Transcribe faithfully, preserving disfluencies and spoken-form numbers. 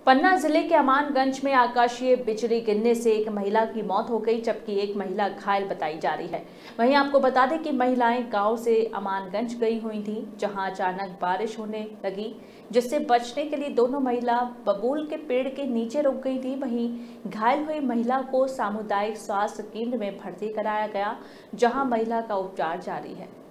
पन्ना जिले के अमानगंज में आकाशीय बिजली गिरने से एक महिला की मौत हो गई, जबकि एक महिला घायल बताई जा रही है। वहीं आपको बता दें कि महिलाएं गांव से अमानगंज गई हुई थीं, जहां अचानक बारिश होने लगी, जिससे बचने के लिए दोनों महिला बबूल के पेड़ के नीचे रुक गई थी। वहीं घायल हुई महिला को सामुदायिक स्वास्थ्य केंद्र में भर्ती कराया गया, जहाँ महिला का उपचार जारी है।